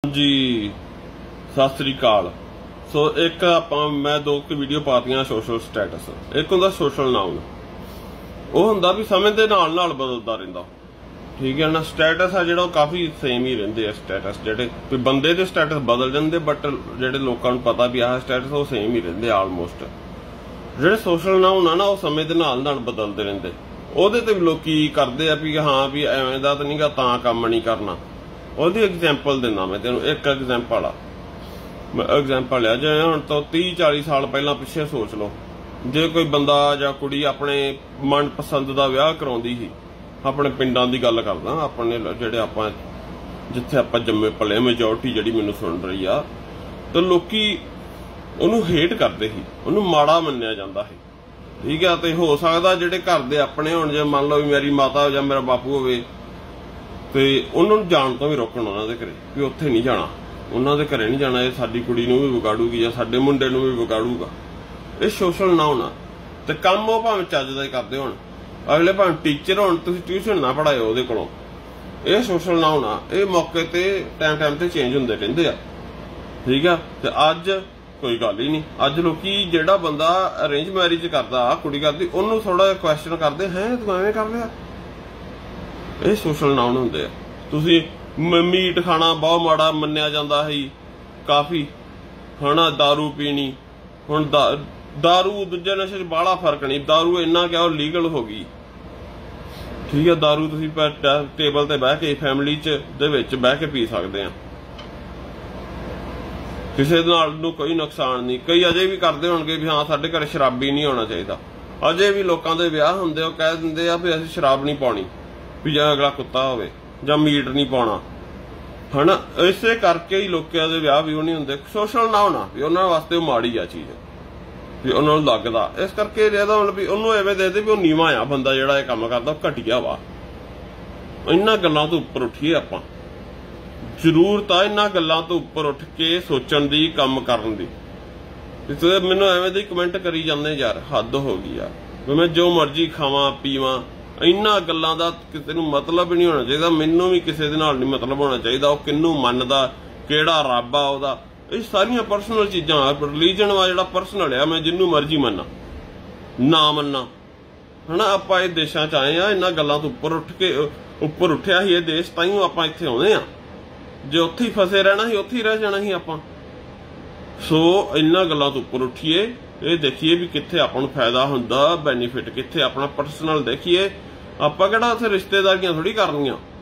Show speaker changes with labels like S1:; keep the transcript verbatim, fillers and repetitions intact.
S1: जी सत श्री अकाल। सो एक आपां मैं दो वीडियो पातियां सोशल स्टेटस। एक हुंदा सोशल नाउन, वो हुंदा भी समय दे नाल नाल बदलदा रहिंदा। ठीक है ना। स्टेटस है जिहड़ा काफी सेम ही रहिंदे आ। स्टेटस जिहड़े कोई बंदे दे स्टेटस बदल जांदे, बट जिहड़े लोकां नूं पता भी आह स्टेटस वो सेम ही रहिंदे आलमोस्ट। जिहड़े सोशल नाउन आ ना वो समय दे नाल नाल बदलदे रहिंदे। ਉਹਦੇ ਤੇ ਲੋਕੀ ਕਰਦੇ ਆ ਵੀ ਹਾਂ ਵੀ ਐਵੇਂ ਦਾ ਤਾਂ ਨਹੀਂਗਾ ਤਾਂ ਕੰਮ ਨਹੀਂ ਕਰਨਾ। ਉਹਦੀ ਐਗਜ਼ਾਮਪਲ ਦਿੰਦਾ ਮੈਂ ਤੈਨੂੰ। ਇੱਕ ਐਗਜ਼ਾਮਪਲ ਆ, ਮੈਂ ਐਗਜ਼ਾਮਪਲ ਆ ਜਿਵੇਂ ਹੁਣ ਤੋਂ तीस चालीस ਸਾਲ ਪਹਿਲਾਂ ਪਿੱਛੇ ਸੋਚ ਲਓ, ਜੇ ਕੋਈ ਬੰਦਾ ਜਾਂ ਕੁੜੀ ਆਪਣੇ ਮਨਪਸੰਦ ਦਾ ਵਿਆਹ ਕਰਾਉਂਦੀ ਸੀ, ਆਪਣੇ ਪਿੰਡਾਂ ਦੀ ਗੱਲ ਕਰਦਾ, ਆਪਣੇ ਜਿਹੜੇ ਆਪਾਂ ਜਿੱਥੇ ਆਪਾਂ ਜੰਮੇ ਪਲੇ, ਮੈਜੋਰਟੀ ਜਿਹੜੀ ਮੈਨੂੰ ਸੁਣ ਰਹੀ ਆ, ਤਾਂ ਲੋਕੀ ਉਹਨੂੰ ਹੇਟ ਕਰਦੇ ਸੀ, ਉਹਨੂੰ ਮਾੜਾ ਮੰਨਿਆ ਜਾਂਦਾ ਸੀ। ठीक है। तो हो सकता जेडे घर दे अपने होण, जे मान लो भी मेरी माता या मेरा बापू होवे ते उन्होंने जाण तो भी रोकण उन्हां दे घरे भी उत्थे नहीं जाना, उन्हां दे घरे नहीं जाना, ये साडी कुड़ी नूं भी विगाड़ूगी या साडे मुंडे नूं भी विगाड़ूगा। ये सोशल नाउन आ। ते काम वो भावें चज दा ही करदे होण, अगले भावें टीचर होण, तुसीं ट्यूशन ना पढ़ाओ ओहदे कोलों। ये सोशल नाउन आ। ये मौके ते टाइम टाइम ते चेंज हुंदे रहिंदे आ। ठीक है। ते अज कोई गल ही नहीं। अज लोकी जेड़ा बंदा अरेंज मैरिज करदा, कुड़ी करदी, ओनू थोड़ा क्वेश्चन करदे हैं तू एवें कर लिया। ये सोशल नाउन हुंदे आ। तुसीं मीट खाना बहुत माड़ा मन्निया जांदा है काफी, हना दारू पीनी। हुण दा, दारू दूजे नशे च बड़ा फर्क नहीं। दारू इन्ना क्या लीगल हो गई। ठीक है। दारू तुसीं टेबल ते बह के फैमिली च दे विच बह के पी सकदे आ, किसी नाल नूं कोई नुकसान नहीं। कई अजे भी करते होणगे भी हाँ साडे घर शराबी नहीं होना चाहिए। अजे भी लोगों के विआह हुंदे ओ कह दिंदे आ भी असीं शराब नहीं पाउणी, भी जां अगला कुत्ता होवे जां मीट नहीं पाउणा, हना। इसे करके ही लोकां दे विआह भी नहीं हुंदे। सोशल नाउन आ भी उन्हां वास्ते माड़ी आ चीज़, भी उन्हां नूं लगदा। इस करके इहदा मतलब भी उन्होंने इवें दे दे भी ओह नीवां आ बंदा जिहड़ा इह काम करदा, घटिया वा। इन्हां गल्लां तो उपर उठीए आपां। जरूरत आ इन्हां गल्लां तो उपर उठ के सोचण दी, काम करन दी। तुसीं मैनूं एवें दे कमेंट करी जांदे यार, हद हो गई यार। भी मैं जो मर्जी खावां पीवां, इन्हां गल्लां दा किसे नूं मतलब ही नहीं होना चाहिए। मैनूं भी किसे दे नाल नहीं मतलब होना चाहिए। ओह किन्नू मनदा, किहड़ा रब आ ओहदा, ये सारियां परसनल चीज़ां। रिलीजन वा जिहड़ा परसनल आ, मैं जिन्नू मर्जी मन्ना ना मन्ना, हना। आपां इह देशां च आए आ, इन्हां गल्लां तो उपर उठ के उपर उठिया ही इह देश, ताईं आपां इत्थे आउंदे आ। जे उत्थे ही फसे रहना ही, उत्थे ही रह जाना ही आपां। सो इन्हां गल्लां तो उपर उठिए, ये देखिए भी कित्थे आपां नूं फायदा हुंदा, बेनीफिट कित्थे, अपना परसनल देखिए। आपां किहड़ा उत्थे रिश्तेदारियां थोड़ी करनियां।